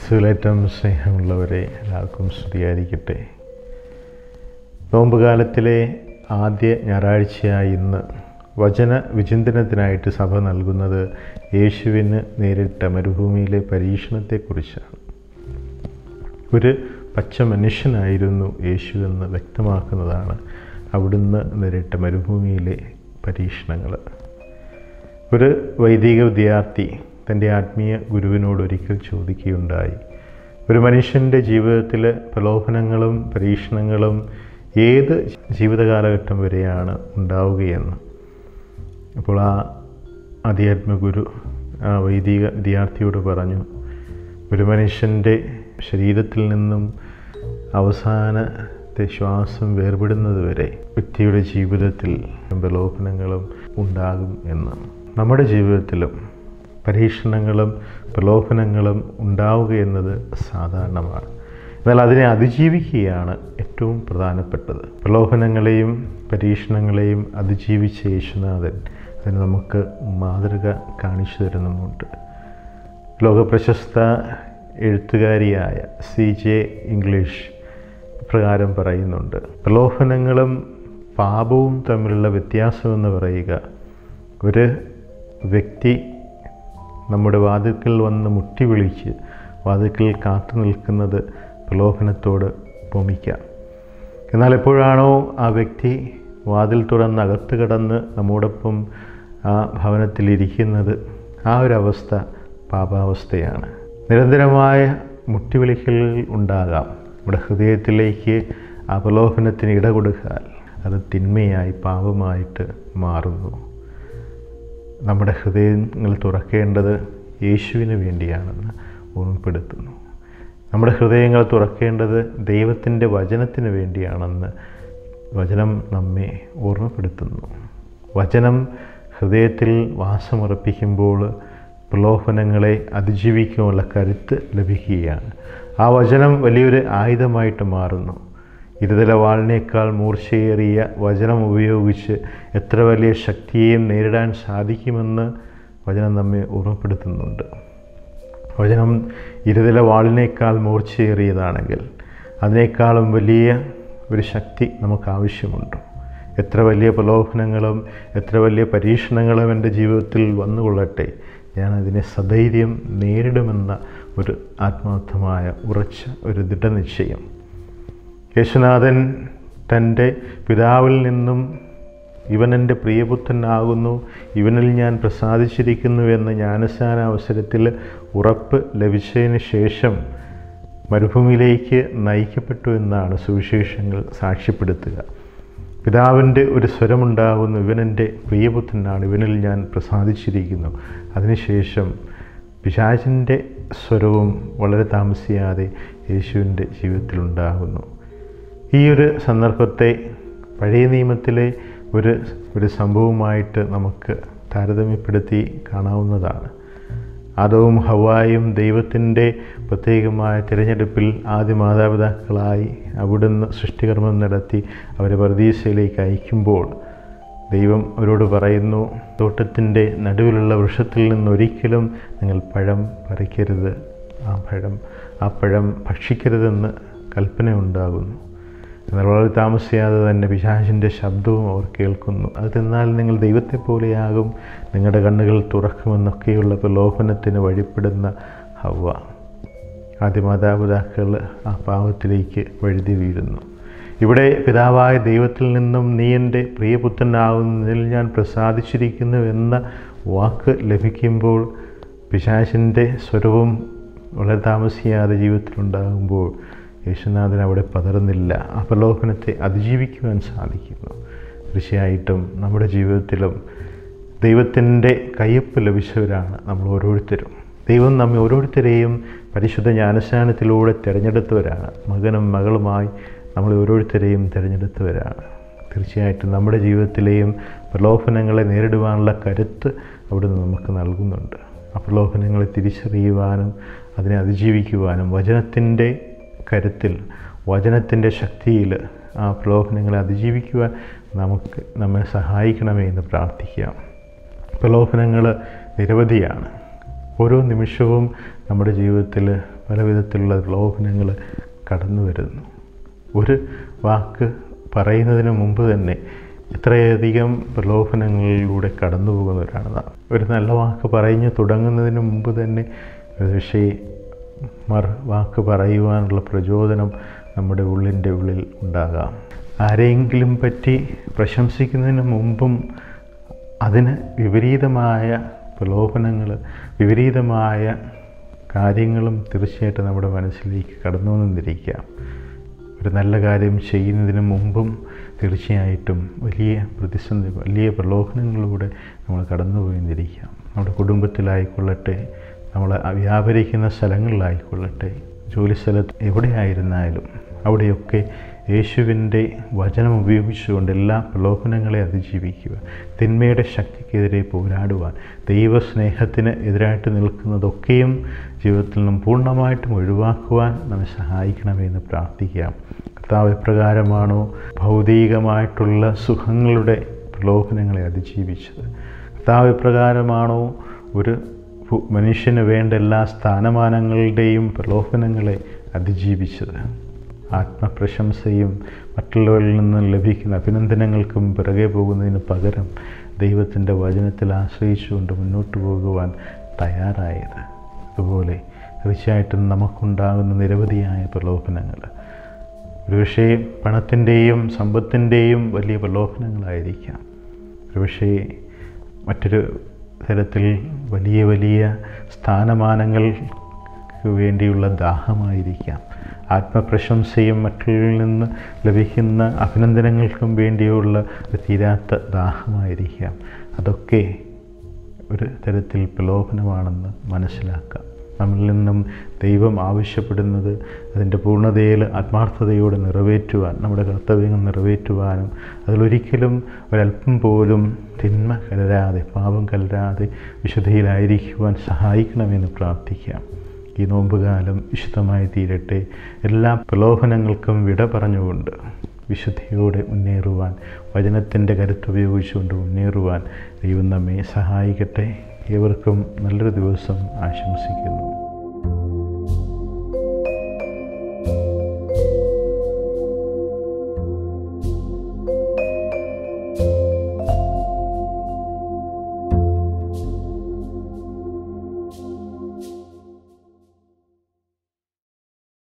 ക്രിസ്തുവിലേറ്റവും സ്നേഹമുള്ളവരെ, എല്ലാവർക്കും സ്തുതിയായിരിക്കട്ടെ. നോമ്പുകാലത്തിലെ ആദ്യ ഞായറാഴ്ചയായ ഇന്ന് വചന വിചിന്തനത്തിനായിട്ട് സഭ നൽകുന്നത് യേശുവിന് നേരിട്ട മരുഭൂമിയിലെ പരീക്ഷണത്തെക്കുറിച്ചാണ്. ഒരു പച്ച മനുഷ്യനായിരുന്നു യേശു എന്ന് വ്യക്തമാക്കുന്നതാണ് അവിടുന്ന് നേരിട്ട മരുഭൂമിയിലെ പരീക്ഷണങ്ങൾ. ഒരു വൈദിക വിദ്യാർത്ഥി തൻ്റെ ആത്മീയ ഗുരുവിനോട് ഒരിക്കൽ ചോദിക്കുകയുണ്ടായി, ഒരു മനുഷ്യൻ്റെ ജീവിതത്തിൽ പ്രലോഭനങ്ങളും പരീക്ഷണങ്ങളും ഏത് ജീവിതകാലഘട്ടം വരെയാണ് ഉണ്ടാവുകയെന്ന്. അപ്പോൾ ആ അധ്യാത്മഗുരു ആ വൈദിക വിദ്യാർത്ഥിയോട് പറഞ്ഞു, ഒരു മനുഷ്യൻ്റെ ശരീരത്തിൽ നിന്നും അവസാനത്തെ ശ്വാസം വേർപെടുന്നത് വരെ വ്യക്തിയുടെ ജീവിതത്തിൽ പ്രലോഭനങ്ങളും ഉണ്ടാകും എന്ന്. നമ്മുടെ ജീവിതത്തിലും പരീക്ഷണങ്ങളും പ്രലോഭനങ്ങളും ഉണ്ടാവുക എന്നത് സാധാരണമാണ്. എന്നാൽ അതിനെ അതിജീവിക്കുകയാണ് ഏറ്റവും പ്രധാനപ്പെട്ടത്. പ്രലോഭനങ്ങളെയും പരീക്ഷണങ്ങളെയും അതിജീവിച്ച യേശുനാഥൻ അതിന് നമുക്ക് മാതൃക കാണിച്ചു തരുന്നുമുണ്ട്. ലോകപ്രശസ്ത എഴുത്തുകാരിയായ CJ ഇംഗ്ലീഷ് പ്രകാരം പറയുന്നുണ്ട്, പ്രലോഭനങ്ങളും പാപവും തമ്മിലുള്ള വ്യത്യാസമെന്ന് പറയുക, ഒരു വ്യക്തി നമ്മുടെ വാതിൽക്കൽ വന്ന് മുട്ടി വിളിച്ച് വാതിൽക്കൽ കാത്തു നിൽക്കുന്നത് പ്രലോഭനത്തോട് ഉപമിക്കാം. എന്നാൽ എപ്പോഴാണോ ആ വ്യക്തി വാതിൽ തുറന്ന് അകത്ത് കടന്ന് നമ്മോടൊപ്പം ആ ഭവനത്തിലിരിക്കുന്നത്, ആ ഒരവസ്ഥ പാപാവസ്ഥയാണ്. നിരന്തരമായ മുട്ടിവിളികൾ ഉണ്ടാകാം. നമ്മുടെ ഹൃദയത്തിലേക്ക് ആ പ്രലോഭനത്തിന് ഇട കൊടുത്താൽ അത് തിന്മയായി പാപമായിട്ട് മാറുന്നു. നമ്മുടെ ഹൃദയങ്ങൾ തുറക്കേണ്ടത് യേശുവിന് വേണ്ടിയാണെന്ന് ഓർമ്മപ്പെടുത്തുന്നു. നമ്മുടെ ഹൃദയങ്ങൾ തുറക്കേണ്ടത് ദൈവത്തിൻ്റെ വചനത്തിന് വേണ്ടിയാണെന്ന് വചനം നമ്മെ ഓർമ്മപ്പെടുത്തുന്നു. വചനം ഹൃദയത്തിൽ വാസമുറപ്പിക്കുമ്പോൾ പ്രലോഭനങ്ങളെ അതിജീവിക്കാനുള്ള കരുത്ത് ലഭിക്കുകയാണ്. ആ വചനം വലിയൊരു ആയുധമായിട്ട് മാറുന്നു. ഇരുതല വാളിനേക്കാൾ മൂർച്ചയേറിയ വചനം ഉപയോഗിച്ച് എത്ര വലിയ ശക്തിയെയും നേരിടാൻ സാധിക്കുമെന്ന് വചനം നമ്മെ ഓർമ്മപ്പെടുത്തുന്നുണ്ട്. വചനം ഇരുതല വാളിനേക്കാൾ മൂർച്ചയേറിയതാണെങ്കിൽ അതിനേക്കാളും വലിയ ഒരു ശക്തി നമുക്ക് ആവശ്യമുണ്ട്. എത്ര വലിയ പ്രലോഭനങ്ങളും എത്ര വലിയ പരീക്ഷണങ്ങളും എൻ്റെ ജീവിതത്തിൽ വന്നുകൊള്ളട്ടെ, ഞാനതിനെ സധൈര്യം നേരിടുമെന്ന ഒരു ആത്മാർത്ഥമായ ഉറച്ച ഒരു ദൃഢനിശ്ചയം. യേശുനാഥൻ തൻ്റെ പിതാവിൽ നിന്നും ഇവൻ എൻ്റെ പ്രിയപുത്രനാകുന്നു, ഇവനിൽ ഞാൻ പ്രസാദിച്ചിരിക്കുന്നു എന്ന ജ്ഞാനസ്നാനാവസരത്തിൽ ഉറപ്പ് ലഭിച്ചതിന് ശേഷം മരുഭൂമിയിലേക്ക് നയിക്കപ്പെട്ടു എന്നാണ് സുവിശേഷങ്ങൾ സാക്ഷ്യപ്പെടുത്തുക. പിതാവിൻ്റെ ഒരു സ്വരമുണ്ടാകുന്നു, ഇവനെൻ്റെ പ്രിയപുത്രനാണ്, ഇവനിൽ ഞാൻ പ്രസാദിച്ചിരിക്കുന്നു. അതിനുശേഷം പിശാചിൻ്റെ സ്വരവും വളരെ താമസിയാതെ യേശുവിൻ്റെ ജീവിതത്തിലുണ്ടാകുന്നു. ഈ ഒരു സന്ദർഭത്തെ പഴയ നിയമത്തിലെ ഒരു സംഭവമായിട്ട് നമുക്ക് താരതമ്യപ്പെടുത്തി കാണാവുന്നതാണ്. ആദവും ഹവ്വായും ദൈവത്തിൻ്റെ പ്രത്യേകമായ തിരഞ്ഞെടുപ്പിൽ ആദ്യ മാതാപിതാക്കളായി അവിടുന്ന് സൃഷ്ടികർമ്മം നടത്തി അവരെ പർദീസയിലേക്ക് അയക്കുമ്പോൾ ദൈവം അവരോട് പറയുന്നു, തോട്ടത്തിൻ്റെ നടുവിലുള്ള വൃക്ഷത്തിൽ നിന്നൊരിക്കലും നിങ്ങൾ പഴം പറിക്കരുത്, ആ പഴം ഭക്ഷിക്കരുതെന്ന് കൽപ്പന ഉണ്ടാകുന്നു. എന്നാൽ വളരെ താമസിയാതെ തന്നെ പിശാചിൻ്റെ ശബ്ദവും അവർ കേൾക്കുന്നു. അത് തിന്നാൽ നിങ്ങൾ ദൈവത്തെ പോലെയാകും, നിങ്ങളുടെ കണ്ണുകൾ തുറക്കുമെന്നൊക്കെയുള്ള പ്രലോഭനത്തിന് വഴിപ്പെടുന്ന ഹവ്വ, ആദ്യ മാതാപിതാക്കൾ ആ പാപത്തിലേക്ക് വഴുതി വീഴുന്നു. ഇവിടെ പിതാവായ ദൈവത്തിൽ നിന്നും നീ എൻ്റെ പ്രിയപുത്രനാകുന്നതിൽ ഞാൻ പ്രസാദിച്ചിരിക്കുന്നു എന്ന വാക്ക് ലഭിക്കുമ്പോൾ പിശാചിൻ്റെ സ്വരവും വളരെ താമസിയാതെ ജീവിതത്തിലുണ്ടാകുമ്പോൾ യേശുനാഥൻ അവിടെ പതറുന്നില്ല, ആ പ്രലോഭനത്തെ അതിജീവിക്കുവാൻ സാധിക്കുന്നു. തീർച്ചയായിട്ടും നമ്മുടെ ജീവിതത്തിലും ദൈവത്തിൻ്റെ കയ്യൊപ്പ് ലഭിച്ചവരാണ് നമ്മൾ ഓരോരുത്തരും. ദൈവം നമ്മെ ഓരോരുത്തരെയും പരിശുദ്ധ ജ്ഞാനസ്നാനത്തിലൂടെ തിരഞ്ഞെടുത്തവരാണ്. മകനും മകളുമായി നമ്മൾ ഓരോരുത്തരെയും തിരഞ്ഞെടുത്തവരാണ്. തീർച്ചയായിട്ടും നമ്മുടെ ജീവിതത്തിലെയും പ്രലോഭനങ്ങളെ നേരിടുവാനുള്ള കരുത്ത് അവിടുന്ന് നമുക്ക് നൽകുന്നുണ്ട്. ആ പ്രലോഭനങ്ങളെ തിരിച്ചറിയുവാനും അതിനെ അതിജീവിക്കുവാനും വചനത്തിൻ്റെ കരുത്തിൽ, വചനത്തിൻ്റെ ശക്തിയിൽ ആ പ്രലോഭനങ്ങളെ അതിജീവിക്കുവാൻ നമ്മെ സഹായിക്കണമേ എന്ന് പ്രാർത്ഥിക്കാം. പ്രലോഭനങ്ങൾ നിരവധിയാണ്. ഓരോ നിമിഷവും നമ്മുടെ ജീവിതത്തിൽ പല വിധത്തിലുള്ള പ്രലോഭനങ്ങൾ കടന്നു വരുന്നു. ഒരു വാക്ക് പറയുന്നതിന് മുമ്പ് തന്നെ എത്രയധികം പ്രലോഭനങ്ങളിലൂടെ കടന്നു പോകുന്നവരാണ് നാം. ഒരു നല്ല വാക്ക് പറഞ്ഞു തുടങ്ങുന്നതിന് മുമ്പ് തന്നെ പക്ഷേ വാക്ക് പറയുവാനുള്ള പ്രചോദനം നമ്മുടെ ഉള്ളിൽ ഉണ്ടാകാം. ആരെയെങ്കിലും പറ്റി പ്രശംസിക്കുന്നതിന് മുമ്പും അതിന് വിപരീതമായ പ്രലോഭനങ്ങൾ, വിപരീതമായ കാര്യങ്ങളും തീർച്ചയായിട്ടും നമ്മുടെ മനസ്സിലേക്ക് കടന്നു വന്നിരിക്കാം. ഒരു നല്ല കാര്യം ചെയ്യുന്നതിന് മുമ്പും തീർച്ചയായിട്ടും വലിയ പ്രതിസന്ധി, വലിയ പ്രലോഭനങ്ങളിലൂടെ നമ്മൾ കടന്നു പോയിരിക്കാം. നമ്മുടെ കുടുംബത്തിലായിക്കൊള്ളട്ടെ, നമ്മൾ വ്യാപരിക്കുന്ന സ്ഥലങ്ങളിലായിക്കൊള്ളട്ടെ, ജോലിസ്ഥലത്ത് എവിടെയായിരുന്നാലും അവിടെയൊക്കെ യേശുവിൻ്റെ വചനം ഉപയോഗിച്ചുകൊണ്ട് എല്ലാ പ്രലോഭനങ്ങളെ അതിജീവിക്കുക, തിന്മയുടെ ശക്തിക്കെതിരെ പോരാടുവാൻ, ദൈവസ്നേഹത്തിന് എതിരായിട്ട് നിൽക്കുന്നതൊക്കെയും ജീവിതത്തിൽ നിന്നും പൂർണ്ണമായിട്ടും ഒഴിവാക്കുവാൻ നമ്മെ സഹായിക്കണമെന്ന് പ്രാർത്ഥിക്കാം. കർത്താവ് എപ്രകാരമാണോ ഭൗതികമായിട്ടുള്ള സുഖങ്ങളുടെ പ്രലോഭനങ്ങളെ അതിജീവിച്ചത്, കർത്താവ് എപ്രകാരമാണോ ഒരു മനുഷ്യന് വേണ്ട എല്ലാ സ്ഥാനമാനങ്ങളുടെയും പ്രലോഭനങ്ങളെ അതിജീവിച്ചത്, ആത്മപ്രശംസയും മറ്റുള്ളവരിൽ നിന്നും ലഭിക്കുന്ന അഭിനന്ദനങ്ങൾക്കും പിറകെ പോകുന്നതിന് പകരം ദൈവത്തിൻ്റെ വചനത്തിൽ ആശ്രയിച്ചുകൊണ്ട് മുന്നോട്ട് പോകുവാൻ തയ്യാറായത്, അതുപോലെ തീർച്ചയായിട്ടും നമുക്കുണ്ടാകുന്ന നിരവധിയായ പ്രലോഭനങ്ങൾ ഒരുപക്ഷേ പണത്തിൻ്റെയും സമ്പത്തിൻ്റെയും വലിയ പ്രലോഭനങ്ങളായിരിക്കാം. ഒരുപക്ഷേ മറ്റൊരു തരത്തിൽ വലിയ വലിയ സ്ഥാനമാനങ്ങൾക്ക് വേണ്ടിയുള്ള ദാഹമായിരിക്കാം. ആത്മപ്രശംസയും മറ്റുള്ളവരിൽ നിന്ന് ലഭിക്കുന്ന അഭിനന്ദനങ്ങൾക്കും വേണ്ടിയുള്ള തീരാത്ത ദാഹമായിരിക്കാം. അതൊക്കെ ഒരു തരത്തിൽ പ്രലോഭനമാണെന്ന് മനസ്സിലാക്കാം. നമ്മളിൽ നിന്നും ദൈവം ആവശ്യപ്പെടുന്നത് അതിൻ്റെ പൂർണ്ണതയിൽ ആത്മാർത്ഥതയോടെ നിറവേറ്റുവാൻ, നമ്മുടെ കർത്തവ്യങ്ങൾ നിറവേറ്റുവാനും അതിലൊരിക്കലും ഒരല്പം പോലും തിന്മ കലരാതെ, പാപം കലരാതെ വിശുദ്ധിയിലായിരിക്കുവാൻ സഹായിക്കണമെന്ന് പ്രാർത്ഥിക്കാം. ഈ നോമ്പുകാലം വിശുദ്ധമായി തീരട്ടെ. എല്ലാ പ്രലോഭനങ്ങൾക്കും വിട പറഞ്ഞുകൊണ്ട് വിശുദ്ധിയോടെ മുന്നേറുവാൻ, വചനത്തിൻ്റെ കരുത്തുപയോഗിച്ചുകൊണ്ട് മുന്നേറുവാൻ ദൈവം നമ്മെ സഹായിക്കട്ടെ. ഏവർക്കും നല്ലൊരു ദിവസം ആശംസിക്കുന്നു.